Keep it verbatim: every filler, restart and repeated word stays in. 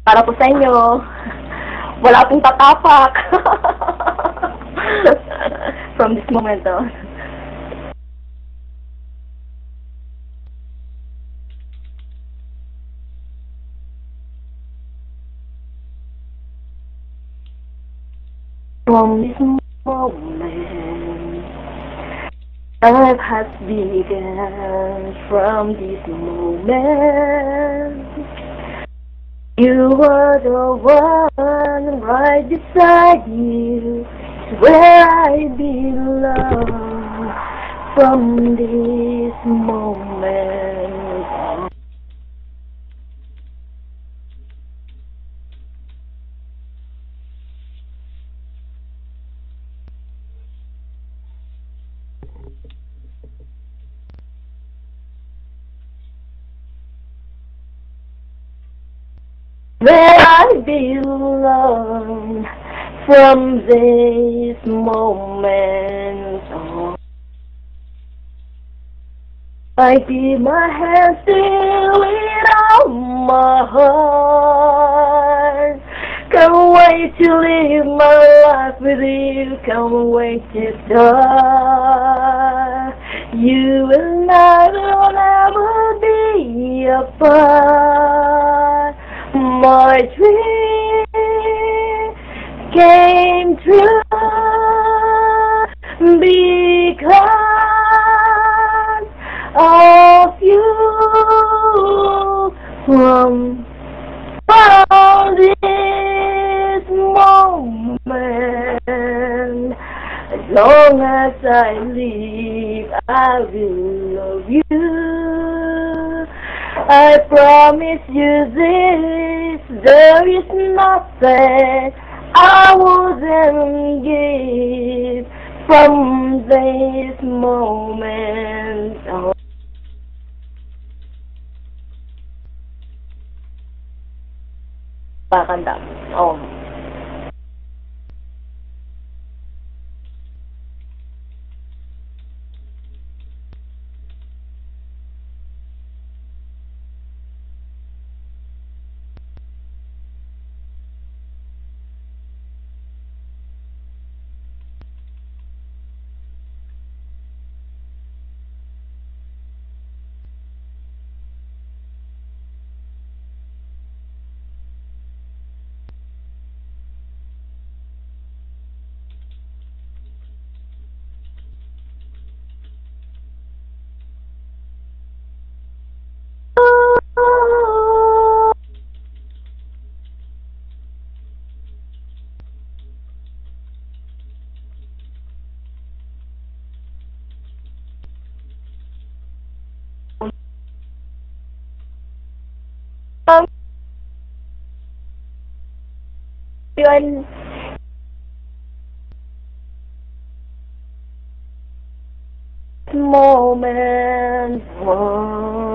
Para po sa inyo. Wala pong tatapak. From this moment on. From this moment, life has begun. From this moment, you are the one right beside you, where I belong. From this moment, where I belong. From this moment on, I keep my hands still without my heart. Can't wait to live my life with you. Can't wait to die. You and I will never be apart. My dream came true because of you. From from this moment, as long as I live, I will love you. I promise you this, there is nothing I wouldn't give. From this moment on. Pakanda. Oh. Um, yun. Moment. Oh.